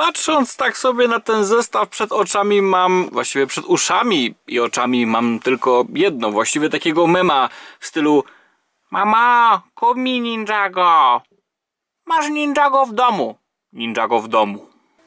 patrząc tak sobie na ten zestaw przed oczami mam, właściwie przed uszami i oczami mam tylko jedno, właściwie takiego mema w stylu: mama, kup mi Ninjago. Masz Ninjago w domu. Ninjago w domu.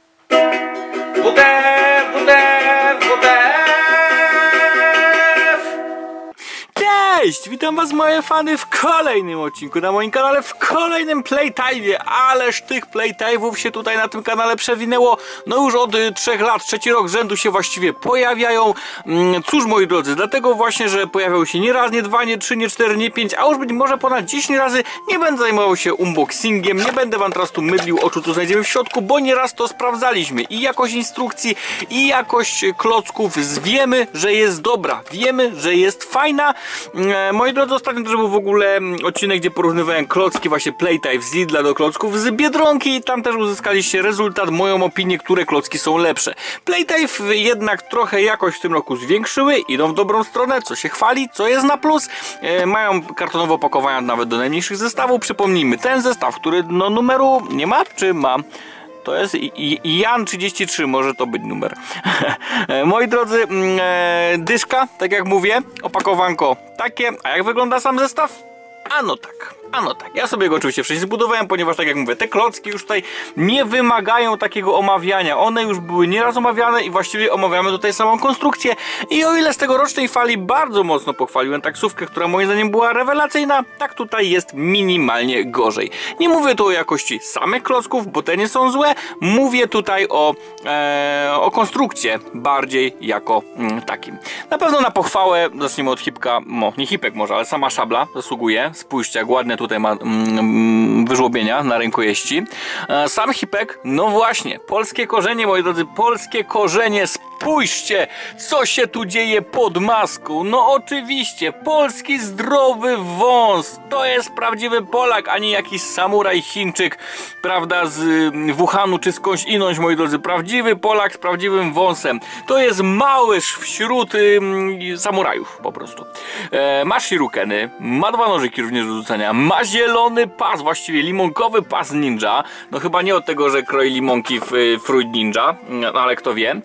Cześć! Witam was, moje fany, w kolejnym odcinku na moim kanale, w kolejnym Playtime'ie. Ależ tych Playtime'ów się tutaj na tym kanale przewinęło, no już od 3 lat, trzeci rok z rzędu się właściwie pojawiają. Cóż, moi drodzy, dlatego właśnie, że pojawiają się nie raz, nie dwa, nie trzy, nie cztery, nie pięć, a już być może ponad 10 razy, nie będę zajmował się unboxingiem, nie będę wam teraz tu mydlił oczu, co znajdziemy w środku, bo nieraz to sprawdzaliśmy. I jakość instrukcji, i jakość klocków wiemy, że jest dobra, wiemy, że jest fajna. Moi drodzy, ostatnio też był w ogóle odcinek, gdzie porównywałem klocki, właśnie Playtime z Lidla do klocków z Biedronki i tam też uzyskaliście rezultat, moją opinię, które klocki są lepsze. Playtime jednak trochę jakość w tym roku zwiększyły, idą w dobrą stronę, co się chwali, co jest na plus. Mają kartonowe opakowania nawet do najmniejszych zestawów. Przypomnijmy, ten zestaw, który no numeru nie ma, czy ma? To jest Jan 33, może to być numer. Moi drodzy, dyszka, tak jak mówię, opakowanko takie, a jak wygląda sam zestaw? Ano tak. Ja sobie go oczywiście wcześniej zbudowałem, ponieważ tak jak mówię, te klocki już tutaj nie wymagają takiego omawiania. One już były nieraz omawiane i właściwie omawiamy tutaj samą konstrukcję. I o ile z tegorocznej fali bardzo mocno pochwaliłem taksówkę, która moim zdaniem była rewelacyjna, tak tutaj jest minimalnie gorzej. Nie mówię tu o jakości samych klocków, bo te nie są złe. Mówię tutaj o konstrukcie bardziej jako takim. Na pewno na pochwałę zaczniemy od hipka, no nie hipek może, ale sama szabla zasługuje. Spójrzcie, jak ładne tutaj ma wyżłobienia na rękojeści. Sam hipek, no właśnie, polskie korzenie, moi drodzy, polskie korzenie. Spójrzcie, co się tu dzieje pod maską. No oczywiście, polski zdrowy wąs. To jest prawdziwy Polak, a nie jakiś samuraj Chińczyk, prawda, z Wuhanu czy skądś inąć, moi drodzy. Prawdziwy Polak z prawdziwym wąsem. To jest małyż wśród samurajów po prostu. Ma shurikeny, ma 2 nożyki również do rzucania, ma zielony pas, właściwie limonkowy pas ninja. No chyba nie od tego, że kroi limonki w Fruit Ninja, no ale kto wie.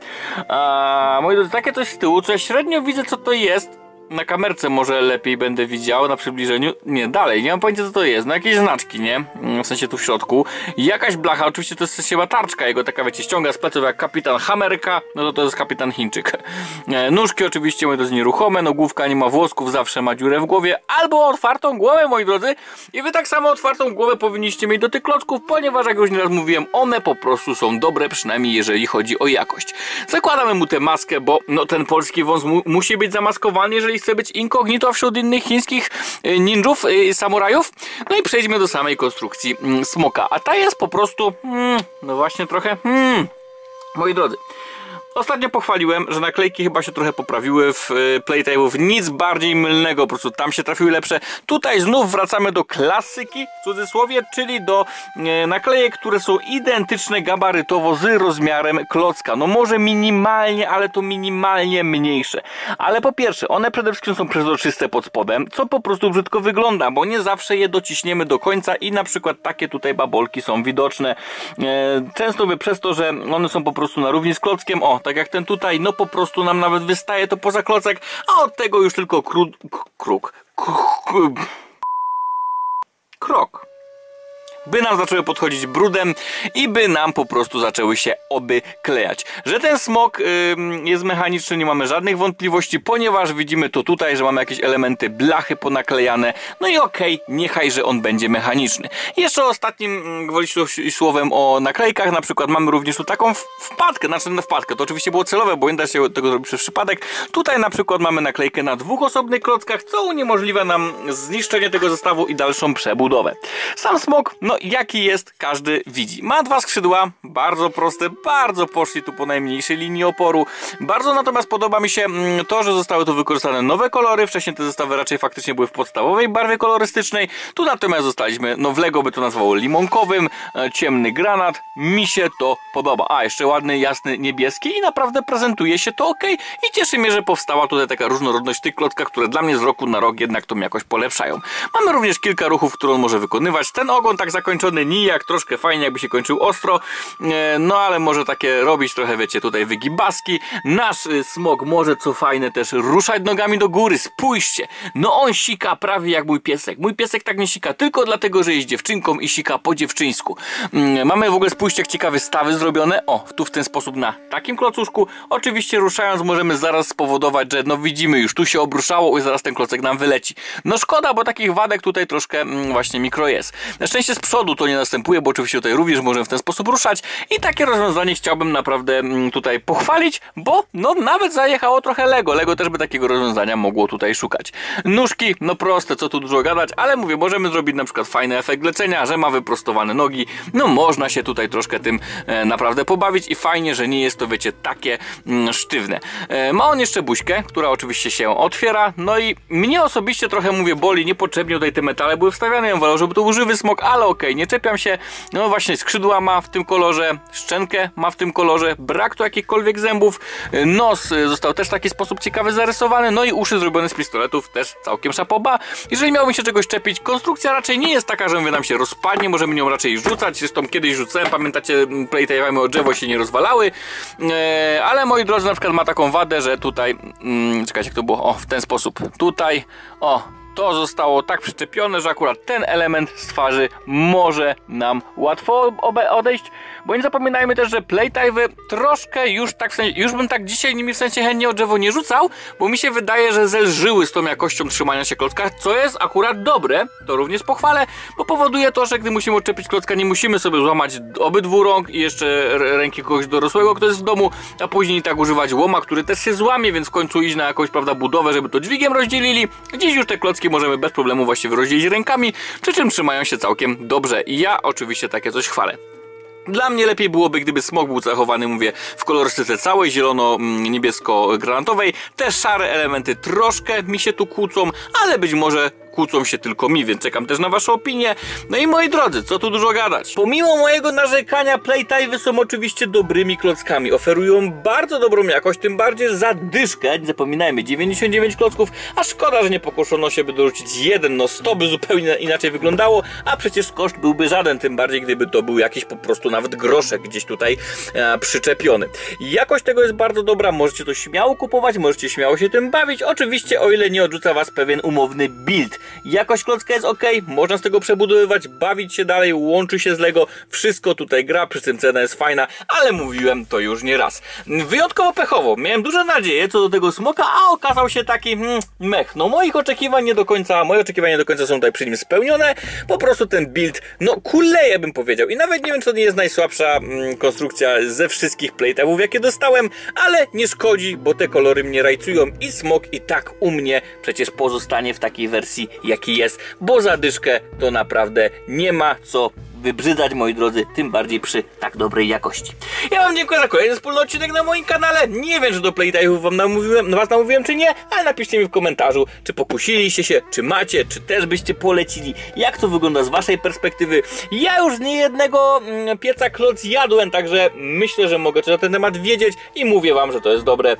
Moi drodzy, takie coś z tyłu, co ja średnio widzę, co to jest. Na kamerce może lepiej będę widział, na przybliżeniu. Nie, dalej, nie mam pojęcia, co to jest. No jakieś znaczki, nie? W sensie tu w środku. Jakaś blacha, oczywiście to jest chyba tarczka jego, taka wiecie, ściąga z pleców jak kapitan Hamerka. No to jest kapitan Chińczyk. Nóżki oczywiście, moi drodzy, nieruchome. No główka nie ma włosków, zawsze ma dziurę w głowie. Albo otwartą głowę, moi drodzy. I wy tak samo otwartą głowę powinniście mieć do tych klocków, ponieważ jak już nieraz mówiłem, one po prostu są dobre, przynajmniej jeżeli chodzi o jakość. Zakładamy mu tę maskę, bo no ten polski wąs musi być zamaskowany, jeżeli chce być incognito wśród innych chińskich ninjów, samurajów. No i przejdźmy do samej konstrukcji smoka. A ta jest po prostu, no właśnie trochę, moi drodzy. Ostatnio pochwaliłem, że naklejki chyba się trochę poprawiły w Playtime'ów. Nic bardziej mylnego, po prostu tam się trafiły lepsze. Tutaj znów wracamy do klasyki, w cudzysłowie, czyli do naklejek, które są identyczne gabarytowo z rozmiarem klocka. No może minimalnie, ale to minimalnie mniejsze. Ale po pierwsze, one przede wszystkim są przezroczyste pod spodem, co po prostu brzydko wygląda, bo nie zawsze je dociśniemy do końca i na przykład takie tutaj babolki są widoczne. Często przez to, że one są po prostu na równi z klockiem, o, tak jak ten tutaj, no po prostu nam nawet wystaje to poza klocek, a od tego już tylko krok. By nam zaczęły podchodzić brudem i by nam po prostu zaczęły się klejać. Że ten smok jest mechaniczny, nie mamy żadnych wątpliwości, ponieważ widzimy to tutaj, że mamy jakieś elementy blachy ponaklejane. No i okej, niechaj, że on będzie mechaniczny. Jeszcze ostatnim gwoli słowem o naklejkach, na przykład mamy również tu taką wpadkę, znaczy na wpadkę, to oczywiście było celowe, bo nie da się tego zrobić przez przypadek. Tutaj na przykład mamy naklejkę na 2 osobnych klockach, co uniemożliwia nam zniszczenie tego zestawu i dalszą przebudowę. Sam smok, no jaki jest, każdy widzi. Ma 2 skrzydła, bardzo proste, bardzo poszli tu po najmniejszej linii oporu. Bardzo natomiast podoba mi się to, że zostały tu wykorzystane nowe kolory. Wcześniej te zestawy raczej faktycznie były w podstawowej barwie kolorystycznej. Tu natomiast zostaliśmy, no w Lego by to nazwało limonkowym, ciemny granat. Mi się to podoba. A, jeszcze ładny, jasny, niebieski i naprawdę prezentuje się to ok. I cieszy mnie, że powstała tutaj taka różnorodność w tych klockach, które dla mnie z roku na rok jednak to mi jakoś polepszają. Mamy również kilka ruchów, które on może wykonywać. Ten ogon tak zakończony nijak, troszkę fajnie jakby się kończył ostro, no ale może takie robić trochę, wiecie, tutaj wygibaski. Nasz smok może, co fajne, też ruszać nogami do góry, spójrzcie, no on sika prawie jak mój piesek. Mój piesek tak nie sika tylko dlatego, że jest dziewczynką i sika po dziewczyńsku. Mamy w ogóle, spójrzcie, jak ciekawe stawy zrobione, o, tu w ten sposób na takim klocuszku. Oczywiście ruszając możemy zaraz spowodować, że no widzimy już, tu się obruszało i zaraz ten klocek nam wyleci. No szkoda, bo takich wadek tutaj troszkę właśnie mikro jest. Na szczęście z przodu to nie następuje, bo oczywiście tutaj również możemy w ten sposób ruszać i takie rozwiązanie chciałbym naprawdę tutaj pochwalić, bo no nawet zajechało trochę Lego. Lego też by takiego rozwiązania mogło tutaj szukać. Nóżki, no proste, co tu dużo gadać, ale mówię, możemy zrobić na przykład fajny efekt lecenia, że ma wyprostowane nogi, no można się tutaj troszkę tym naprawdę pobawić i fajnie, że nie jest to, wiecie, takie sztywne. Ma on jeszcze buźkę, która oczywiście się otwiera, no i mnie osobiście trochę, mówię, boli, niepotrzebnie tutaj te metale były wstawiane, ja wolę, żeby to był żywy smok, ale okej, nie czepiam się. No właśnie, skrzydła ma w tym kolorze, szczękę ma w tym kolorze, brak tu jakichkolwiek zębów, nos został też w taki sposób ciekawy zarysowany, no i uszy zrobione z pistoletów, też całkiem szapoba. Jeżeli miałbym się czegoś czepić, konstrukcja raczej nie jest taka, że mówię, nam się rozpadnie, możemy nią raczej rzucać, zresztą kiedyś rzucałem, pamiętacie, playtime'y o drzewo się nie rozwalały, ale moi drodzy, na przykład ma taką wadę, że tutaj, czekajcie, jak to było, o, w ten sposób, tutaj, o, to zostało tak przyczepione, że akurat ten element z twarzy może nam łatwo odejść, bo nie zapominajmy też, że playtime'y troszkę już tak w sensie, już bym tak dzisiaj nimi w sensie chętnie o drzewo nie rzucał, bo mi się wydaje, że zelżyły z tą jakością trzymania się klocka, co jest akurat dobre, to również pochwalę, bo powoduje to, że gdy musimy odczepić klocka, nie musimy sobie złamać obydwu rąk i jeszcze ręki kogoś dorosłego, kto jest w domu, a później i tak używać łoma, który też się złamie, więc w końcu iść na jakąś, prawda, budowę, żeby to dźwigiem rozdzielili. Dziś już te klocki możemy bez problemu właściwie rozdzielić rękami, przy czym trzymają się całkiem dobrze i ja oczywiście takie coś chwalę. Dla mnie lepiej byłoby, gdyby smok był zachowany, mówię, w kolorystyce całej, zielono-niebiesko-granatowej. Te szare elementy troszkę mi się tu kłócą, ale być może kłócą się tylko mi, więc czekam też na wasze opinie. No i moi drodzy, co tu dużo gadać. Pomimo mojego narzekania, playtime'y są oczywiście dobrymi klockami. Oferują bardzo dobrą jakość, tym bardziej za dyszkę. Nie zapominajmy, 99 klocków, a szkoda, że nie pokuszono się, by dorzucić jeden, no 100 by zupełnie inaczej wyglądało, a przecież koszt byłby żaden, tym bardziej gdyby to był jakiś po prostu nawet groszek gdzieś tutaj przyczepiony. Jakość tego jest bardzo dobra, możecie to śmiało kupować, możecie śmiało się tym bawić, oczywiście o ile nie odrzuca was pewien umowny build. Jakość klocka jest ok, można z tego przebudowywać, bawić się dalej, łączy się z Lego, wszystko tutaj gra, przy tym cena jest fajna, ale mówiłem to już nie raz. Wyjątkowo pechowo, miałem duże nadzieje co do tego smoka, a okazał się taki mech. No moje oczekiwania nie do końca są tutaj przy nim spełnione, po prostu ten build, no kuleje bym powiedział i nawet nie wiem, czy to nie jest najsłabsza konstrukcja ze wszystkich playtime'ów, jakie dostałem, ale nie szkodzi, bo te kolory mnie rajcują i smok i tak u mnie przecież pozostanie w takiej wersji, jaki jest, bo za dyszkę to naprawdę nie ma co wybrzydzać, moi drodzy, tym bardziej przy tak dobrej jakości. Ja wam dziękuję za kolejny wspólny odcinek na moim kanale. Nie wiem, czy do playtime'ów was namówiłem, czy nie, ale napiszcie mi w komentarzu, czy pokusiliście się, czy macie, czy też byście polecili, jak to wygląda z waszej perspektywy. Ja już z niejednego pieca kloc jadłem, także myślę, że mogę coś na ten temat wiedzieć i mówię wam, że to jest dobre.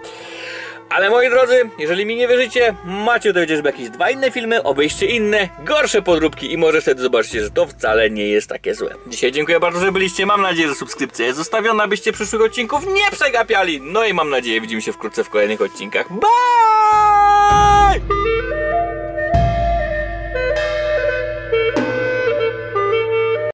Ale moi drodzy, jeżeli mi nie wierzycie, macie do chociażby jakieś dwa inne filmy, obejrzcie inne, gorsze podróbki i może wtedy zobaczycie, że to wcale nie jest takie złe. Dzisiaj dziękuję bardzo, że byliście, mam nadzieję, że subskrypcja jest zostawiona, abyście przyszłych odcinków nie przegapiali. No i mam nadzieję, widzimy się wkrótce w kolejnych odcinkach. Bye!